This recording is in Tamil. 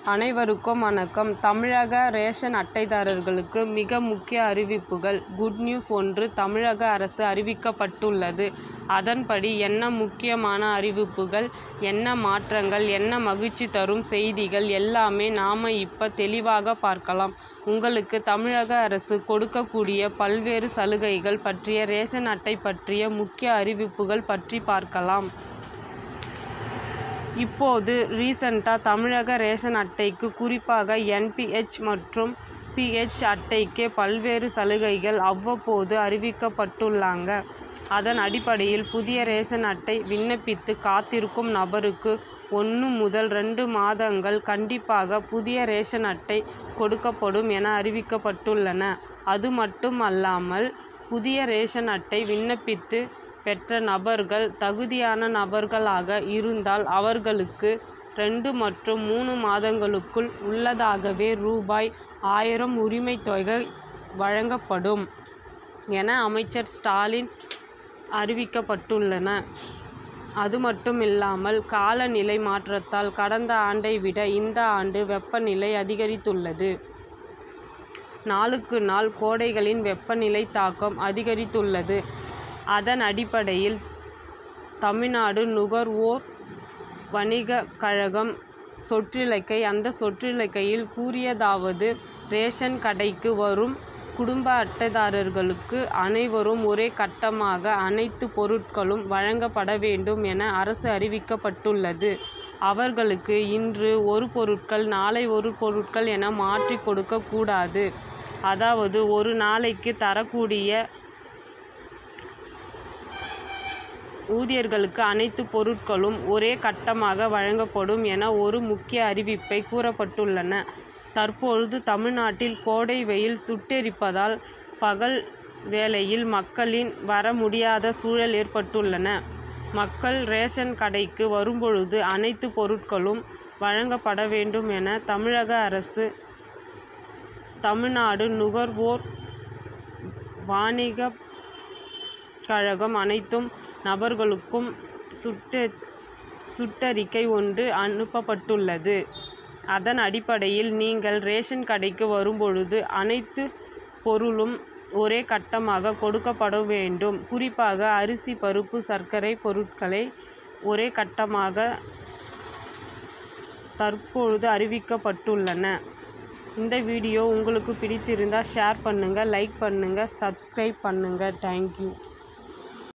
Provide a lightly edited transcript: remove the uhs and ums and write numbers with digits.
அனைவருக்கும் வணக்கம். தமிழக ரேஷன் அட்டைதாரர்களுக்கு மிக முக்கிய அறிவிப்புகள். குட் நியூஸ் ஒன்று தமிழக அரசு அறிவிக்கப்பட்டுள்ளது. அதன்படி என்ன முக்கியமான அறிவிப்புகள், என்ன மாற்றங்கள், என்ன மகிழ்ச்சி தரும் செய்திகள் எல்லாமே நாம இப்ப தெளிவாக பார்க்கலாம். உங்களுக்கு தமிழக அரசு கொடுக்கக்கூடிய பல்வேறு சலுகைகள் பற்றிய, ரேஷன் அட்டை பற்றிய முக்கிய அறிவிப்புகள் பற்றி பார்க்கலாம். இப்போது ரீசெண்டாக தமிழக ரேஷன் அட்டைக்கு, குறிப்பாக என்பிஹெச் மற்றும் பிஹெச் அட்டைக்கு பல்வேறு சலுகைகள் அவ்வப்போது அறிவிக்கப்பட்டுள்ளாங்க. அதன் அடிப்படையில் புதிய ரேஷன் அட்டை விண்ணப்பித்து காத்திருக்கும் நபருக்கு 1 முதல் 2 மாதங்கள் கண்டிப்பாக புதிய ரேஷன் அட்டை கொடுக்கப்படும் என அறிவிக்கப்பட்டுள்ளன. அது மட்டும் அல்லாமல், புதிய ரேஷன் அட்டை விண்ணப்பித்து பெற்ற நபர்கள் தகுதியான நபர்களாக இருந்தால் அவர்களுக்கு 2 மற்றும் 3 மாதங்களுக்குள் உள்ளதாகவே ரூ.1000 உரிமைத் தொகை வழங்கப்படும் என அமைச்சர் ஸ்டாலின் அறிவிக்கப்பட்டுள்ளன. அது மட்டுமில்லாமல், காலநிலை மாற்றத்தால் கடந்த ஆண்டை விட இந்த ஆண்டு வெப்பநிலை அதிகரித்துள்ளது. நாளுக்கு நாள் கோடைகளின் வெப்பநிலை தாக்கம் அதிகரித்துள்ளது. அதன் அடிப்படையில் தமிழ்நாடு நுகர்வோர் வணிகக் கழகம் அந்த சொற்றறிக்கையில் கூறியதாவது: ரேஷன் கடைக்கு வரும் குடும்ப அட்டைதாரர்களுக்கு அனைவரும் ஒரே கட்டமாக அனைத்து பொருட்களும் வழங்கப்பட வேண்டும் என அரசு அறிவிக்கப்பட்டுள்ளது. அவர்களுக்கு இன்று ஒரு பொருட்கள், நாளை ஒரு பொருட்கள் என மாற்றி கொடுக்க கூடாது. அதாவது, ஒரு நாளைக்கு தரக்கூடிய ஊழியர்களுக்கு அனைத்து பொருட்களும் ஒரே கட்டமாக வழங்கப்படும் என ஒரு முக்கிய அறிவிப்பை கூறப்பட்டுள்ளன. தற்பொழுது தமிழ்நாட்டில் கோடை வெயில் சுட்டெரிப்பதால் பகல் வேளையில் மக்களின் வர முடியாத சூழல் ஏற்பட்டுள்ளன. மக்கள் ரேஷன் கடைக்கு வரும்பொழுது அனைத்து பொருட்களும் வழங்கப்பட வேண்டும் என தமிழக அரசு தமிழ்நாடு நுகர்வோர் வணிகக் கழகம் அனைத்து நபர்களுக்கும் சுற்றறிக்கை ஒன்று அனுப்பப்பட்டுள்ளது. அதன் அடிப்படையில் நீங்கள் ரேஷன் கடைக்கு வரும்பொழுது அனைத்து பொருளும் ஒரே கட்டமாக கொடுக்கப்பட வேண்டும். குறிப்பாக அரிசி, பருப்பு, சர்க்கரை பொருட்களை ஒரே கட்டமாக தற்பொழுது அறிவிக்கப்பட்டுள்ளன. இந்த வீடியோ உங்களுக்கு பிடித்திருந்தால் ஷேர் பண்ணுங்கள், லைக் பண்ணுங்கள், சப்ஸ்கிரைப் பண்ணுங்கள். தேங்க்யூ.